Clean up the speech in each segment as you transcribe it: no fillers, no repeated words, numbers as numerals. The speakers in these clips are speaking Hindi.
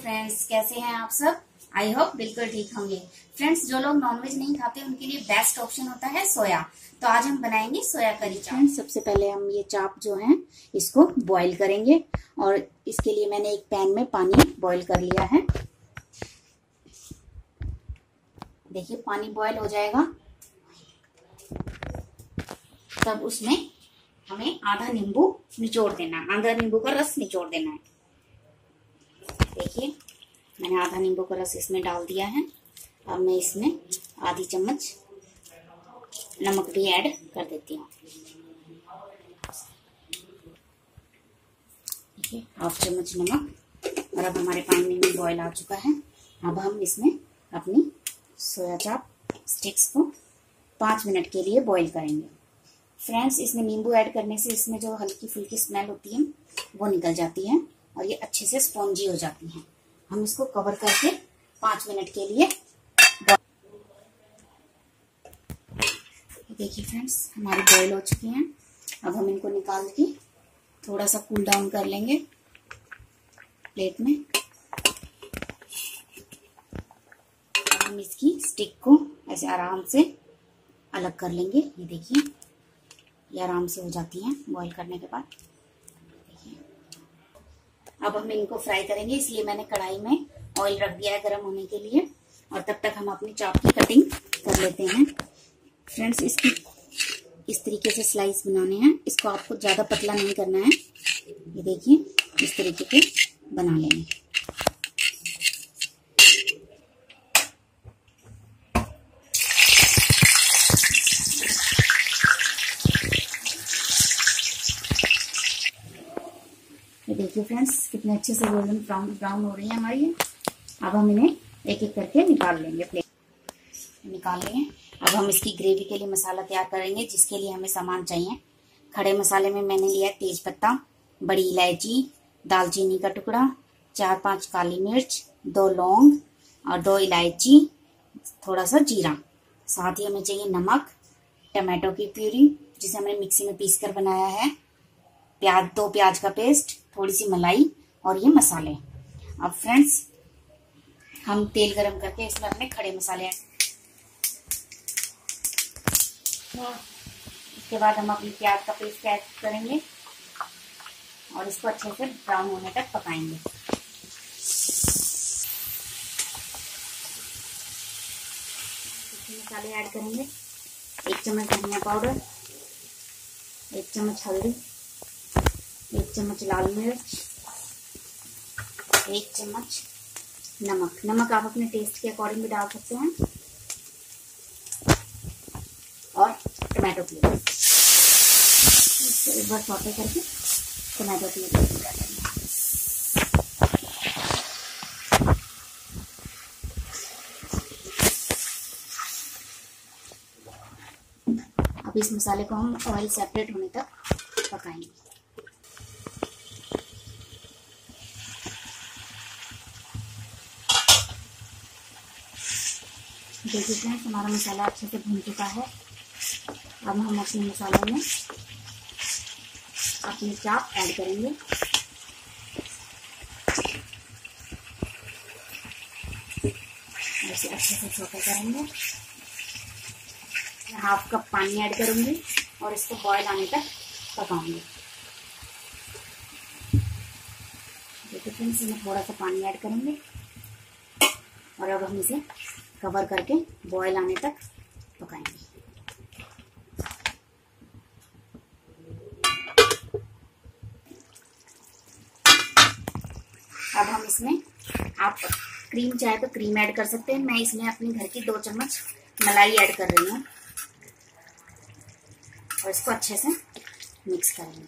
फ्रेंड्स, कैसे हैं आप सब। आई होप बिल्कुल ठीक होंगे। फ्रेंड्स, जो लोग नॉनवेज नहीं खाते उनके लिए बेस्ट ऑप्शन होता है सोया। तो आज हम बनाएंगे सोया करी चाप। सबसे पहले हम ये चाप जो है इसको बॉईल करेंगे और इसके लिए मैंने एक पैन में पानी बॉईल कर लिया है। देखिए पानी बॉईल हो जाएगा तब उसमें हमें आधा नींबू निचोड़ देना है, आधा नींबू का रस निचोड़ देना है। देखिए मैंने आधा नींबू का रस इसमें डाल दिया है। अब मैं इसमें आधी चम्मच नमक भी ऐड कर देती हूँ। देखिए हाफ चम्मच नमक। और अब हमारे पानी में बॉईल आ चुका है। अब हम इसमें अपनी सोया चाप स्टिक्स को 5 मिनट के लिए बॉईल करेंगे। फ्रेंड्स, इसमें नींबू ऐड करने से इसमें जो हल्की फुल्की स्मेल होती है वो निकल जाती है और ये अच्छे से स्पॉन्जी हो जाती हैं। हम इसको कवर करके 5 मिनट के लिए देखिए फ्रेंड्स हमारी बॉईल हो चुकी हैं। अब हम इनको निकाल के थोड़ा सा कूल डाउन कर लेंगे प्लेट में। अब हम इसकी स्टिक को ऐसे आराम से अलग कर लेंगे। ये देखिए ये आराम से हो जाती हैं बॉईल करने के बाद। देखिए अब हम इनको फ्राई करेंगे, इसलिए मैंने कढ़ाई में ऑयल रख दिया है गर्म होने के लिए। और तब तक हम अपनी चाप की कटिंग कर लेते हैं। फ्रेंड्स, इसकी इस तरीके से स्लाइस बनाने हैं। इसको आपको ज्यादा पतला नहीं करना है। ये देखिए इस तरीके के बना लेंगे। ये देखिए फ्रेंड्स कितने अच्छे से गोल्डन ब्राउन हो रही है हमारी। अब हम इन्हें एक एक करके निकाल लेंगे, प्लेट निकाल लेंगे। अब हम इसकी ग्रेवी के लिए मसाला तैयार करेंगे, जिसके लिए हमें सामान चाहिए। खड़े मसाले में मैंने लिया है तेज पत्ता, बड़ी इलायची, दालचीनी का टुकड़ा, 4-5 काली मिर्च, 2 लौंग और 2 इलायची, थोड़ा सा जीरा। साथ ही हमें चाहिए नमक, टमाटो की प्यूरी जिसे हमने मिक्सी में पीस कर बनाया है, 2 प्याज का पेस्ट, थोड़ी सी मलाई और ये मसाले। अब फ्रेंड्स हम तेल गरम करके इसमें अपने खड़े मसाले ऐड, इसके बाद हम अपनी प्याज का पेस्ट ऐड करेंगे और इसको अच्छे से ब्राउन होने तक पकाएंगे। मसाले ऐड करेंगे, 1 चम्मच धनिया पाउडर, 1 चम्मच हल्दी, 1 चम्मच लाल मिर्च, 1 चम्मच नमक आप अपने टेस्ट के अकॉर्डिंग भी डाल सकते हैं, और टमाटो प्यूरी। इसको एक बार सौटे करके टमाटो प्यूरी डाल देंगे। अब इस मसाले को हम ऑयल सेपरेट होने तक पकाएंगे। देखिए फ्रेंड्स हमारा मसाला अच्छे से भून चुका है। अब हम अपने मसालों में अपनी चाप ऐड करेंगे। ऐसे अच्छे से सौटे करेंगे। हाफ कप पानी ऐड करूंगी और इसको बॉयल आने तक पकाऊंगी। देखिए फ्रेंड्स इसमें थोड़ा सा पानी ऐड करेंगे और अब हम इसे कवर करके बॉयल आने तक पकाएंगे। अब हम इसमें आप क्रीम चाहे तो क्रीम ऐड कर सकते हैं। मैं इसमें अपने घर की 2 चम्मच मलाई ऐड कर रही हूँ और इसको अच्छे से मिक्स करेंगे।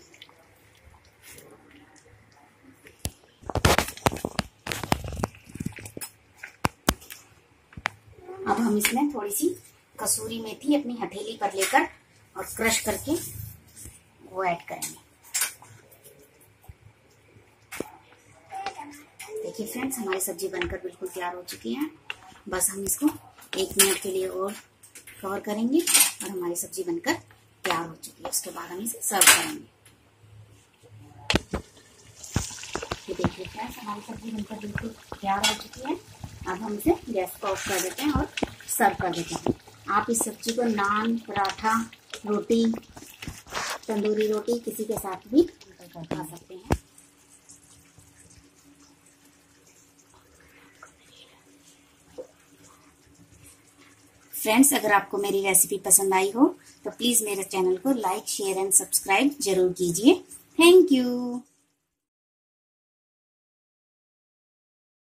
अब हम इसमें थोड़ी सी कसूरी मेथी अपनी हथेली पर लेकर और क्रश करके वो ऐड करेंगे। देखिए फ्रेंड्स हमारी सब्जी बनकर बिल्कुल तैयार हो चुकी है। बस हम इसको 1 मिनट के लिए और कवर करेंगे और हमारी सब्जी बनकर तैयार हो चुकी है। उसके बाद हम इसे सर्व करेंगे। ये देखिए फ्रेंड्स, हमारी सब्जी बनकर बिल्कुल तैयार हो चुकी है। अब हम इसे गैस को ऑफ कर देते हैं और सर्व कर देते हैं। आप इस सब्जी को नान, पराठा, रोटी, तंदूरी रोटी किसी के साथ भी खा सकते हैं। फ्रेंड्स, अगर आपको मेरी रेसिपी पसंद आई हो तो प्लीज मेरे चैनल को लाइक, शेयर एंड सब्सक्राइब जरूर कीजिए। Thank you.